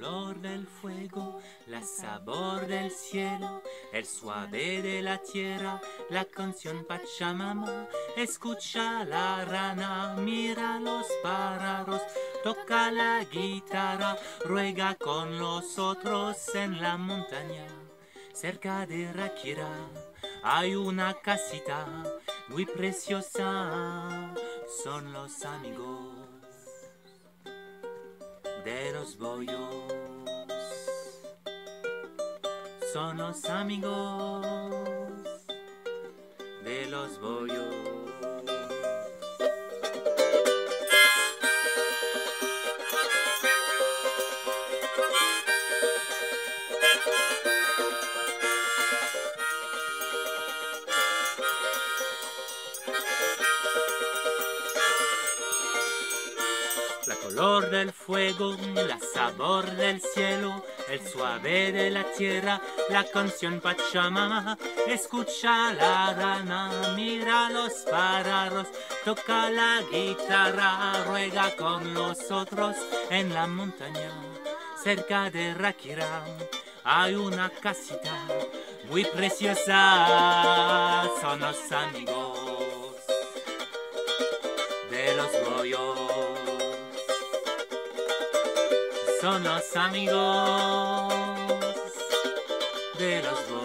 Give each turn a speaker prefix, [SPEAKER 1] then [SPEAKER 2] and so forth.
[SPEAKER 1] color del fuego, la sabor del cielo, el suave de la tierra, la canción Pachamama. Escucha la rana, mira los pájaros, toca la guitarra, ruega con los otros en la montaña. Cerca de Rakira hay una casita muy preciosa, son los amigos de los bollos, son los amigos de los bollos. La color del fuego, la sabor del cielo, el suave de la tierra, la canción Pachamama. Escucha la rana, mira los pájaros, toca la guitarra, ruega con los otros en la montaña. Cerca de Rakira hay una casita muy preciosa, son los amigos de los bollos. Son los amigos de los bollos.